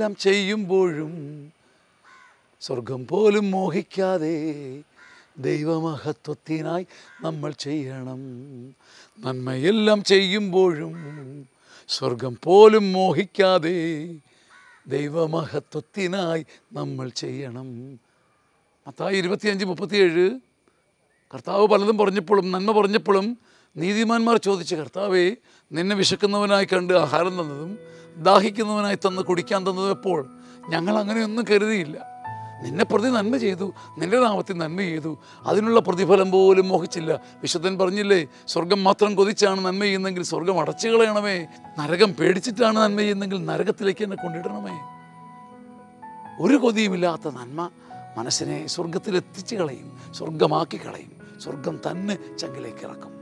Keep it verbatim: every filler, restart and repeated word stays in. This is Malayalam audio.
നന്മയെല്ലാം ചെയ്യുമ്പോഴും സ്വർഗം പോലും മോഹിക്കാതെ ദൈവമഹത്വത്തിനായി നമ്മൾ ചെയ്യണം. നന്മയെല്ലാം ചെയ്യുമ്പോഴും സ്വർഗം പോലും മോഹിക്കാതെ ദൈവമഹത്വത്തിനായി നമ്മൾ ചെയ്യണം. മത്തായി ഇരുപത്തിയഞ്ച് മുപ്പത്തിയേഴ്. കർത്താവ് പലതും പറഞ്ഞപ്പോഴും നന്മ പറഞ്ഞപ്പോഴും നീതിമാന്മാർ ചോദിച്ചു, കർത്താവേ, നിന്നെ വിശക്കുന്നവനായി കണ്ട് ആഹാരം തന്നതും ദാഹിക്കുന്നവനായി തന്ന് കുടിക്കാൻ തന്നതും എപ്പോൾ? ഞങ്ങൾ അങ്ങനെയൊന്നും കരുതിയില്ല. നിന്നെ പ്രതി നന്മ ചെയ്തു, നിന്റെ നാമത്തിൽ നന്മ ചെയ്തു, അതിനുള്ള പ്രതിഫലം പോലും മോഹിച്ചില്ല. വിശുദ്ധൻ പറഞ്ഞില്ലേ, സ്വർഗം മാത്രം കൊതിച്ചാണ് നന്മ ചെയ്യുന്നെങ്കിൽ സ്വർഗം അടച്ചു കളയണമേ. നരകം പേടിച്ചിട്ടാണ് നന്മ ചെയ്യുന്നെങ്കിൽ നരകത്തിലേക്ക് എന്നെ കൊണ്ടിടണമേ. ഒരു കൊതിയുമില്ലാത്ത നന്മ മനസ്സിനെ സ്വർഗത്തിലെത്തിച്ച് കളയും, സ്വർഗമാക്കി കളയും. സ്വർഗം തന്നെ ചങ്കിലേക്ക് ഇറക്കും.